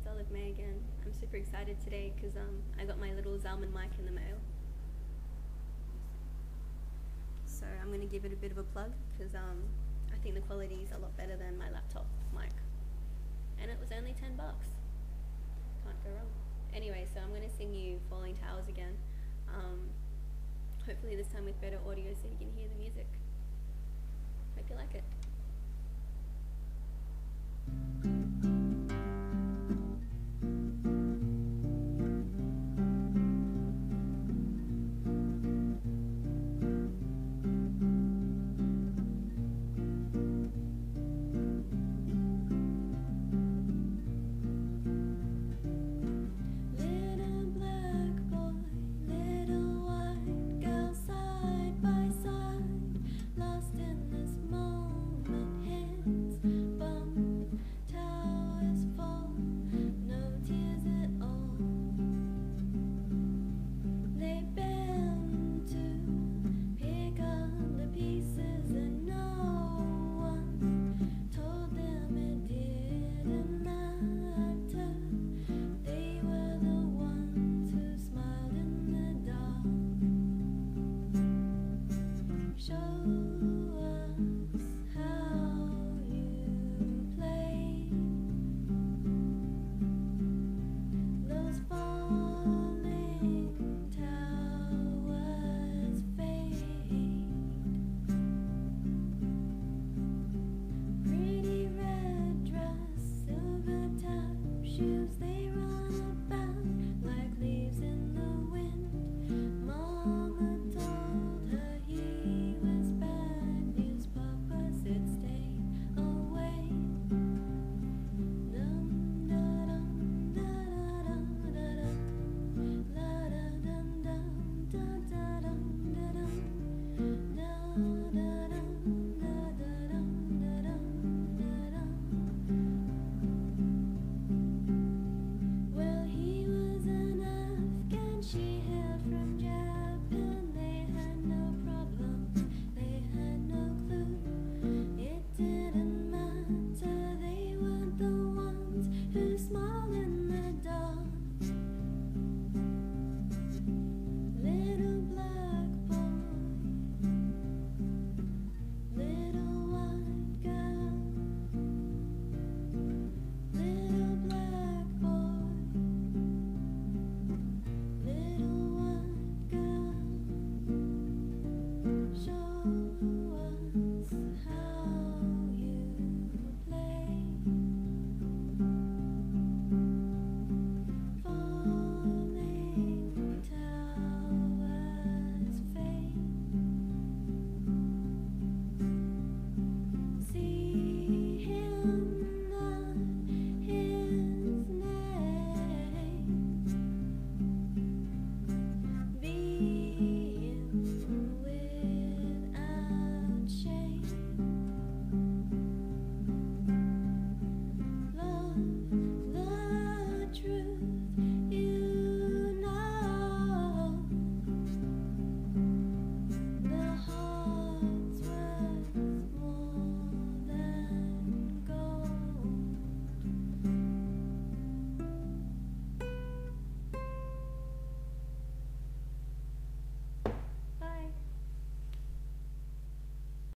Stella with May again. I'm super excited today because I got my little Zalman mic in the mail. So I'm going to give it a bit of a plug because I think the quality is a lot better than my laptop mic. And it was only 10 bucks. Can't go wrong. Anyway, so I'm going to sing you Falling Towers again. Hopefully this time with better audio so you can hear the music. Hope you like it.